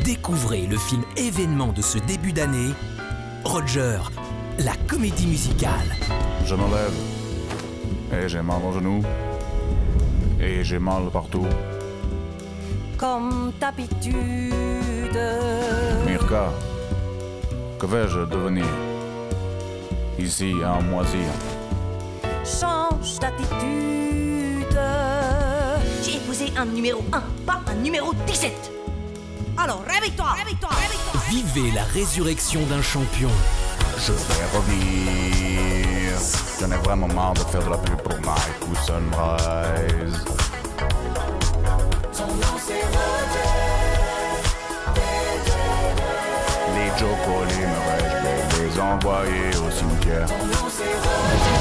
Découvrez le film événement de ce début d'année, Roger, la comédie musicale. Je me lève et j'ai mal aux genoux et j'ai mal partout. Comme d'habitude. Mirka, que vais-je devenir ici à Moisir? Change d'attitude. J'ai épousé un numéro 1, pas un numéro 17. Alors, réveille-toi, réveille-toi, réveille-toi. Vivez la résurrection d'un champion. Je vais revenir. J'en ai vraiment marre de faire de la pub pour Nike ou Sunrise. Son nom c'est Roger. Les jokos, les mauvais, je vais les envoyer au cimetière. Son nom c'est Roger.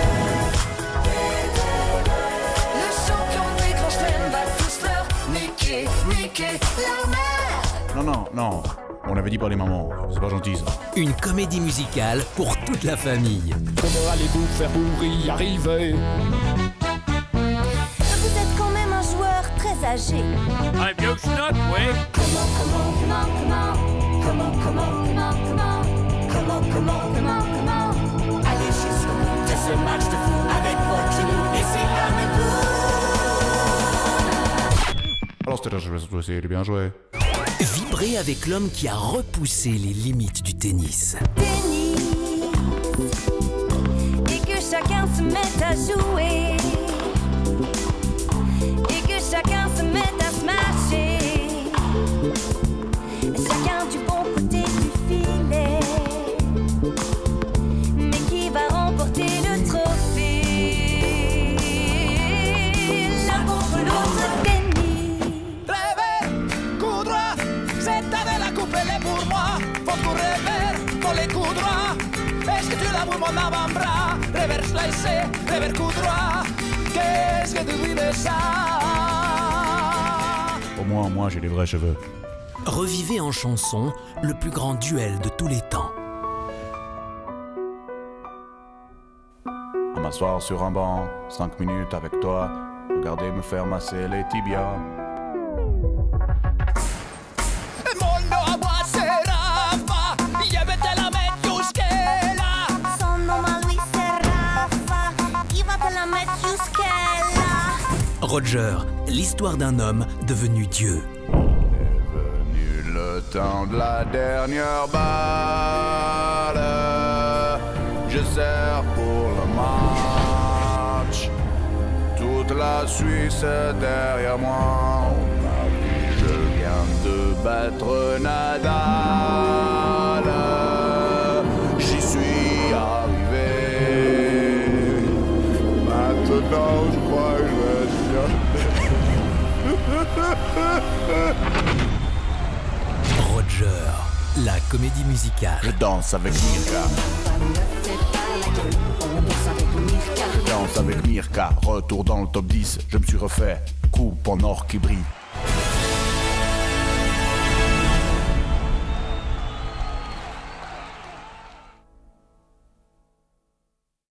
Le champion des grands chelems va tous leur niquer, niquer la mère. Non, on avait dit pas les mamans, c'est pas gentil ça. Une comédie musicale pour toute la famille. Comment allez-vous faire pour y arriver? Vous êtes quand même un joueur très âgé. Un vieux schnock, oui. Comment allez jusqu'au bout de ce match de fou avec votre genou et c'est avec vous. Alors c'était là, je vais surtout essayer de bien jouer. Vibrez avec l'homme qui a repoussé les limites du tennis. Tennis. Et que chacun se mette à jouer. Et que chacun se mette à smasher. Chacun du bon côté du filet. Mais qui va remporter le trophée? L'un contre l'autre, tennis. Rêver, coup droit, cette année la coupe elle est pour moi. Faut tout rêver, pour les coups droits. Est-ce que tu l'avoues mon avant-bras? Rêver slicé, rêver coup droit. Qu'est-ce que tu dis de ça? Au moins, moi j'ai des vrais cheveux. Revivez en chanson le plus grand duel de tous les temps. À m'asseoir sur un banc, 5 minutes avec toi, regarder me faire masser les tibias. Mondo agua serafa, llévetela Mediuskela. Son nom à lui c'est Rafa. Il va te la mettre jusqu'à là. Roger, l'histoire d'un homme devenu Dieu. Le temps de la dernière balle, je sers pour le match. Toute la Suisse est derrière moi. On m'a dit, je viens de battre Nadal. J'y suis arrivé. Maintenant, je crois que je vais être Roger, la comédie musicale. Je danse avec Mirka. Je danse avec Mirka. Retour dans le top 10. Je me suis refait. Coupe en or qui brille.